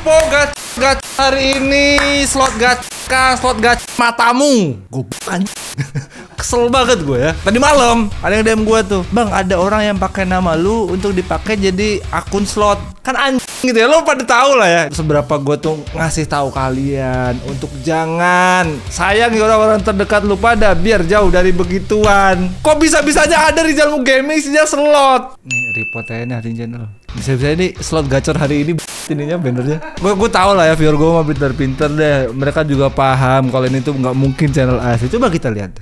Po gacha hari ini slot gacha matamu. Gue bukan. Kesel banget gue ya. Tadi malam ada yang DM gue tuh, "Bang, ada orang yang pakai nama lu untuk dipakai jadi akun slot." Kan anjing gitu ya. Lo pada tahu lah ya seberapa gue tuh ngasih tahu kalian untuk jangan sayangi orang-orang terdekat lu pada, biar jauh dari begituan. Kok bisa-bisanya ada Rizalmu Gaming sejak slot. Nih report aja nih hari channel. Bisa-bisa ini slot gacor hari ini ininya bannernya. Gue tahu lah ya, viewer gue mah pinter-pinter deh. Mereka juga paham kalau ini tuh nggak mungkin channel asli. Coba kita lihat.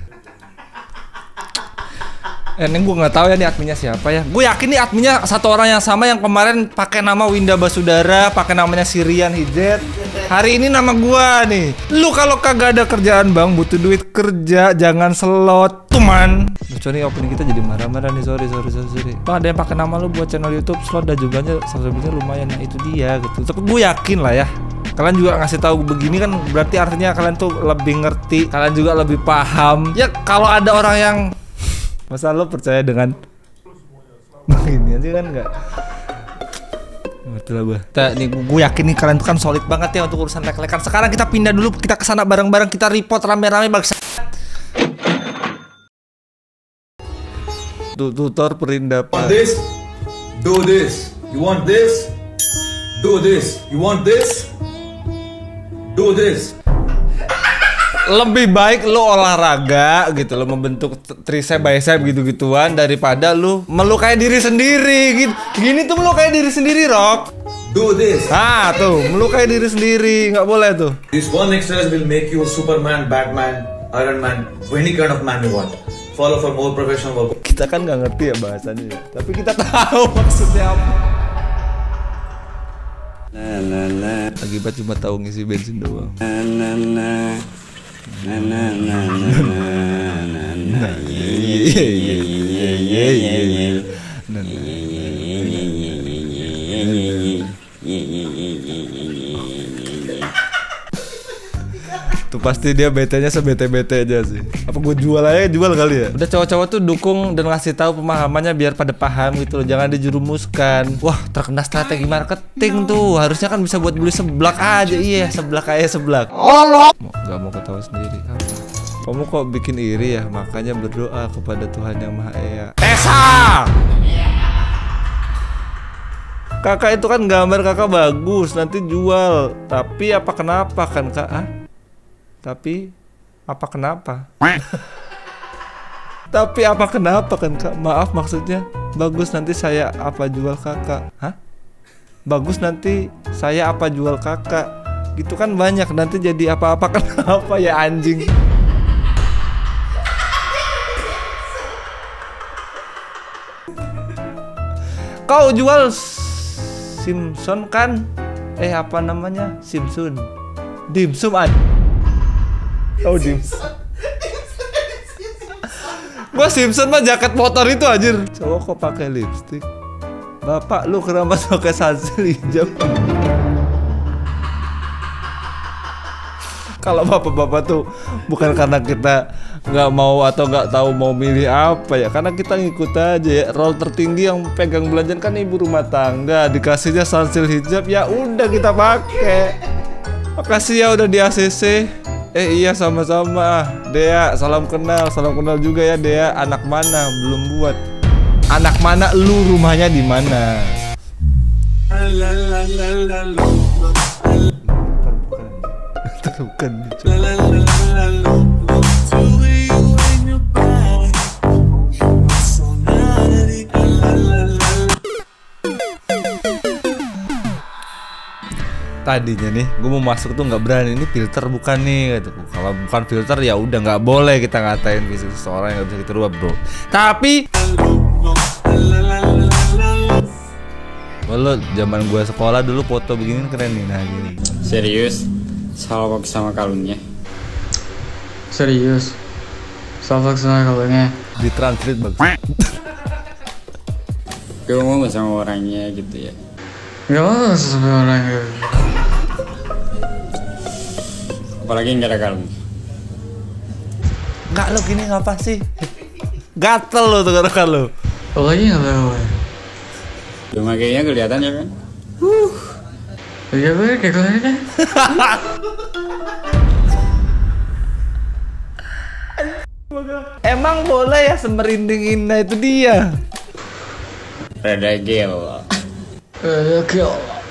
Ini gue nggak tahu ya nih adminnya siapa ya. Gue yakin nih adminnya satu orang yang sama yang kemarin pakai nama Winda Basudara, pakai namanya Sirian Hijet. Hari ini nama gue nih. Lu kalau kagak ada kerjaan bang, butuh duit kerja, jangan slot, tuman. Lucu nih opening kita jadi marah-marah nih, sorry. Bang, ada yang pakai nama lu buat channel YouTube slot dan jumlahnya subscribernya lumayan. Nah itu dia gitu. Tapi gue yakin lah ya. Kalian juga ngasih tahu begini kan berarti artinya kalian tuh lebih ngerti, kalian juga lebih paham. Ya kalau ada orang yang masa lo percaya dengan begini aja kan nggak? Betul lah gue yakin nih kalian tuh kan solid banget ya untuk urusan like-likean. Sekarang kita pindah dulu, kita kesana bareng-bareng, kita report rame-rame bangsa. Tutor perindapan. Do this. You want this? Do this. You want this? Do this. Lebih baik lu olahraga gitu, lu membentuk tricep bicep gitu-gituan daripada lu melukai diri sendiri gitu. Gini tuh melukai diri sendiri, Rock. Do this. Ah, tuh, melukai diri sendiri, nggak boleh tuh. This one exercise will make you Superman, Batman, Iron Man, or any kind of man you want. Follow for more professional work. Kita kan nggak ngerti ya bahasanya ya, tapi kita tahu maksudnya apa. Akibat cuma tahu ngisi bensin doang. Tuh pasti dia bete-nya sebete-bete aja sih. Apa gue jual aja, jual kali ya. Udah cowok-cowok tuh dukung dan ngasih tahu pemahamannya biar pada paham gitu loh. Jangan dijerumuskan. Wah, terkena strategi marketing tuh. Harusnya kan bisa buat beli seblak aja. Iya, seblak aja seblak. Gak mau ketawa sendiri. Kamu kok bikin iri ya? Makanya berdoa kepada Tuhan Yang Maha Esa. Tessa! Kakak itu kan gambar kakak bagus, nanti jual. Tapi apa kenapa kan kak? Tapi apa kenapa? Tapi apa kenapa kan kak? Maaf maksudnya bagus nanti saya apa jual kakak? Hah? Bagus nanti saya apa jual kakak? Gitu kan banyak nanti jadi apa-apa kenapa ya anjing? Kau jual Simpson kan? Apa namanya? Simpson. Dimsum aja. Oh Dimsum. Gua Simpson mah jaket motor itu anjir. Cowok kok pakai lipstick? Bapak lu kenapa pakai sunsil hijau? Kalau bapak-bapak tuh bukan karena kita nggak mau atau nggak tahu mau milih apa ya, karena kita ngikut aja ya. Role tertinggi yang pegang belanjaan kan ibu rumah tangga, dikasihnya sunsil hijab ya udah kita pakai. Makasih ya udah di ACC. Iya sama-sama Dea, salam kenal juga ya Dea. Anak mana? Belum buat. Anak mana lu, rumahnya di mana? Bukan. Tadinya nih, gue mau masuk tuh nggak berani, ini filter bukan nih, gitu. Kalau bukan filter ya udah nggak boleh kita ngatain fisik seseorang yang nggak bisa kita rubah bro. Tapi, lo zaman gue sekolah dulu foto begini keren nih, nah gini. Serius? Salawak sama kalungnya? Serius? Salawak sama kalungnya? Ditranslate bagus. Gue ngomong sama orangnya gitu ya. Gak apa sama orangnya. Apalagi nggak ada kalung. Enggak lo gini ngapa sih? Gatel lo tuh kan lo. Apalagi nggak ada kalung. Cuma kayaknya kelihatan ya kan? Iya gue kayak gue kan. Emang boleh ya semerinding indah itu dia? Rada gel. Oke.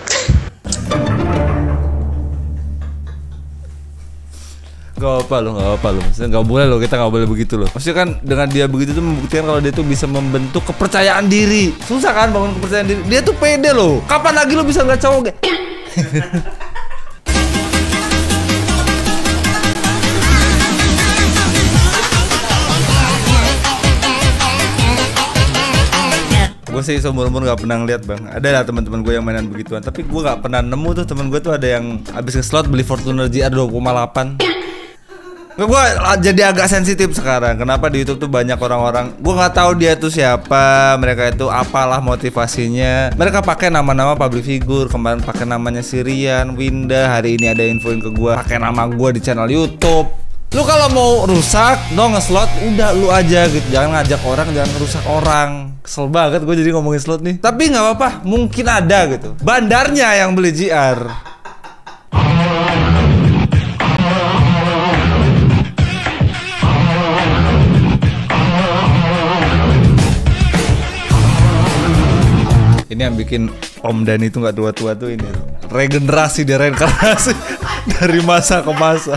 Gak apa lo, maksudnya gak boleh lo, kita gak boleh begitu loh. Maksudnya kan dengan dia begitu tuh membuktikan kalau dia tuh bisa membentuk kepercayaan diri. Susah kan bangun kepercayaan diri, dia tuh pede loh. Kapan lagi lo bisa ngeliat cowok kayak gue sih seumur-umur gak pernah ngeliat bang. Ada lah teman-teman gue yang mainan begituan, tapi gue gak pernah nemu tuh teman gue tuh ada yang abis nge-slot beli Fortuner GR 2,8. Gue jadi agak sensitif sekarang. Kenapa di YouTube tuh banyak orang-orang, gue nggak tahu dia tuh siapa, mereka itu apalah motivasinya. Mereka pakai nama-nama public figure. Kemarin pakai namanya Sirian, Winda. Hari ini ada infoin ke gue pakai nama gue di channel YouTube. Lu kalau mau rusak, nge-slot, udah lu aja gitu. Jangan ngajak orang, jangan ngerusak orang. Kesel banget gue jadi ngomongin slot nih. Tapi nggak apa-apa, mungkin ada gitu. Bandarnya yang beli GR. Ini yang bikin Om Dan itu nggak tua-tua tuh ini regenerasi, dia reinkarnasi dari masa ke masa.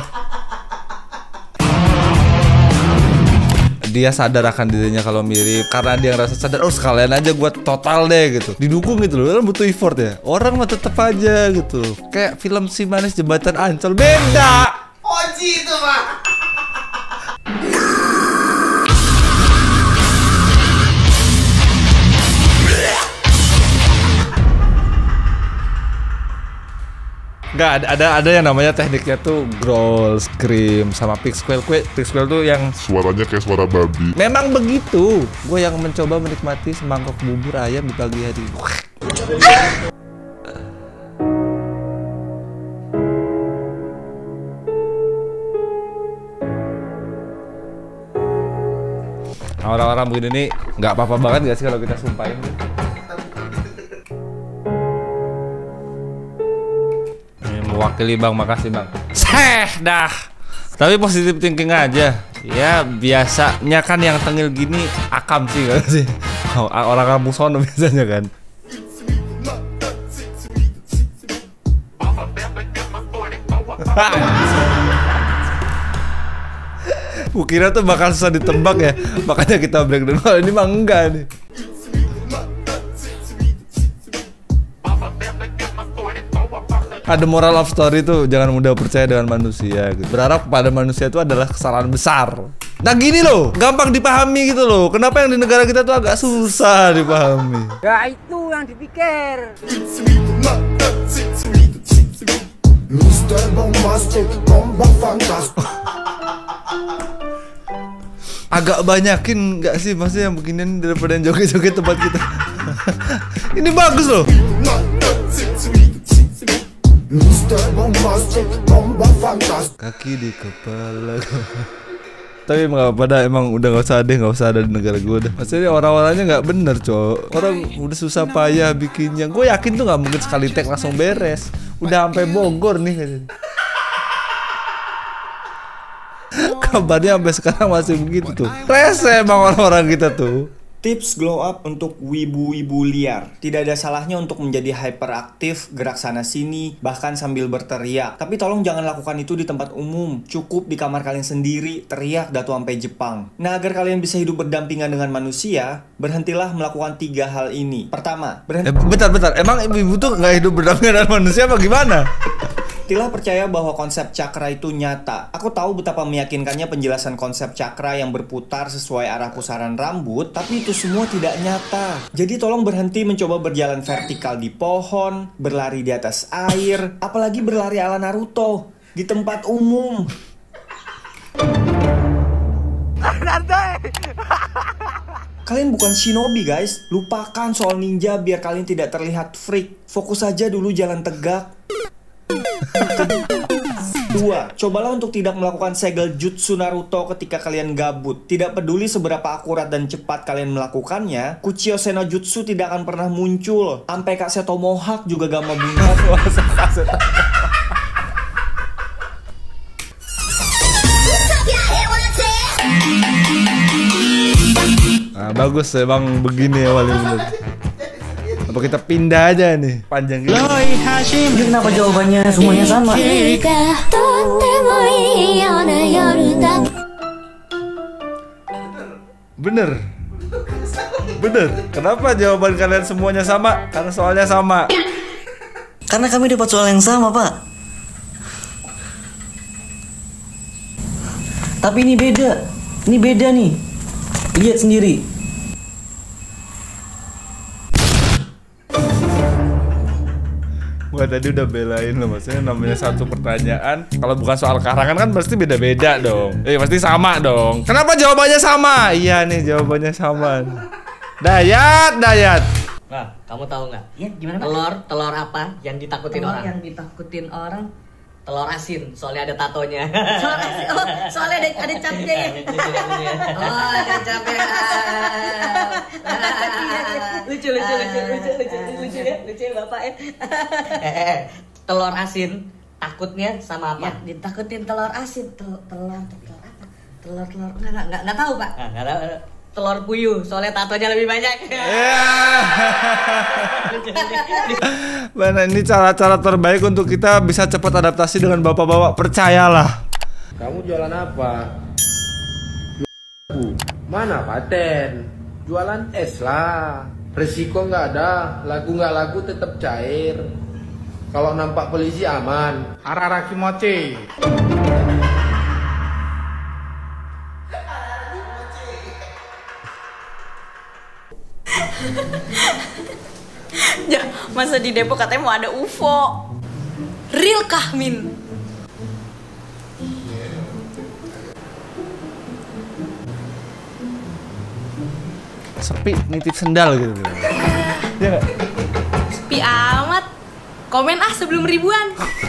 Dia sadar akan dirinya kalau mirip, karena dia ngerasa sadar, oh sekalian aja gue total deh gitu. Didukung gitu loh, butuh effort ya. Orang mah tetep aja gitu. Kayak film Si Manis Jembatan Ancol, beda. Oji itu pak. Nggak, ada yang namanya tekniknya tuh growl, scream, sama pixquel. Pixquel tuh yang suaranya kayak suara babi. memang begitu. Gue yang mencoba menikmati semangkok bubur ayam di pagi hari. Orang-orang begini nih nggak apa-apa banget nggak sih kalau kita sumpahin? Mewakili bang, makasih bang. Dah. Tapi positif thinking aja. Ya biasanya kan yang tengil gini akam sih kan sih. Orang kampung sono biasanya kan. Kira tuh bakal susah ditebak ya. Makanya kita break dulu. Ini mah enggak nih. Ada moral of story tuh, jangan mudah percaya dengan manusia gitu. Berharap pada manusia itu adalah kesalahan besar. Nah gini loh, gampang dipahami gitu loh. Kenapa yang di negara kita tuh agak susah dipahami? Ya itu yang dipikir. Agak banyakin nggak sih maksudnya yang beginian daripada yang joget-joget tempat kita. Ini bagus loh. Kaki di kepala. Tapi emang udah nggak usah ada di negara gue dah. Maksudnya orang-orangnya nggak bener cowok. Orang udah susah payah bikinnya. Gue yakin tuh nggak mungkin sekali tag langsung beres. Udah sampai Bogor nih katanya. Kabarnya sampai sekarang masih begitu tuh. Rese emang orang-orang kita tuh. Tips glow up untuk wibu-wibu liar. Tidak ada salahnya untuk menjadi hyperaktif, gerak sana sini, bahkan sambil berteriak. Tapi tolong jangan lakukan itu di tempat umum. Cukup di kamar kalian sendiri, teriak datu sampai Jepang. Nah, agar kalian bisa hidup berdampingan dengan manusia, berhentilah melakukan 3 hal ini. Pertama, bentar. Emang ibu tuh nggak hidup berdampingan dengan manusia apa gimana? Berhentilah percaya bahwa konsep cakra itu nyata. Aku tahu betapa meyakinkannya penjelasan konsep cakra yang berputar sesuai arah pusaran rambut, tapi itu semua tidak nyata. Jadi tolong berhenti mencoba berjalan vertikal di pohon, berlari di atas air, apalagi berlari ala Naruto di tempat umum. Kalian bukan shinobi guys. Lupakan soal ninja biar kalian tidak terlihat freak. Fokus saja dulu jalan tegak. 2. Cobalah untuk tidak melakukan segel jutsu Naruto ketika kalian gabut. Tidak peduli seberapa akurat dan cepat kalian melakukannya, Kuchio Senjutsu tidak akan pernah muncul. Sampai Kak Seto Mohawk juga gak mau bungkat. Nah, bagus ya bang, begini ya paling bener. Apa kita pindah aja nih, panjang gitu. Ini kenapa jawabannya semuanya sama? Bener. Bener. Kenapa jawaban kalian semuanya sama? Karena soalnya sama. Karena kami dapat soal yang sama, Pak. Tapi ini beda. Ini beda nih. Lihat sendiri. Gua tadi udah belain loh, maksudnya namanya satu pertanyaan. Kalau bukan soal karangan kan pasti beda-beda dong. Pasti sama dong. Kenapa jawabannya sama? Iya nih jawabannya sama. Dayat. Nah, kamu tahu nggak? Ya, gimana, Pak? Telur apa yang ditakutin Telur orang? yang ditakutin orang. Telur asin, soalnya ada tatonya. Telur asin. Oh, soalnya ada capnya ya. Oh, ada capnya. Lucu ya Bapak ya. Telur asin takutnya sama apa? Ya, ditakutin telur asin. Telur apa? Telur nggak tahu, Pak. Nah, nggak tahu. Telur puyuh, soalnya tatonya lebih banyak. Mana ini cara-cara terbaik untuk kita bisa cepat adaptasi dengan bapak-bapak, percayalah. Kamu jualan apa? Lagu. Mana paten? Jualan es lah. Resiko nggak ada, lagu nggak lagu tetap cair. Kalau nampak polisi aman. Arara kimochi. Ya, masa di Depok katanya mau ada UFO. Real kah, Min? Sepi, nitip sendal gitu. Ya nggak? Sepi amat. Komen sebelum ribuan.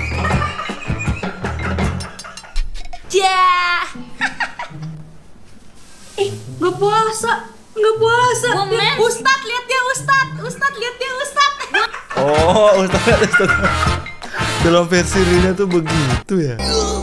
Ja. Nggak puasa. Ustad, lihat dia Ustad. Oh, Ustaz. Dalam versi Rina tuh begitu ya.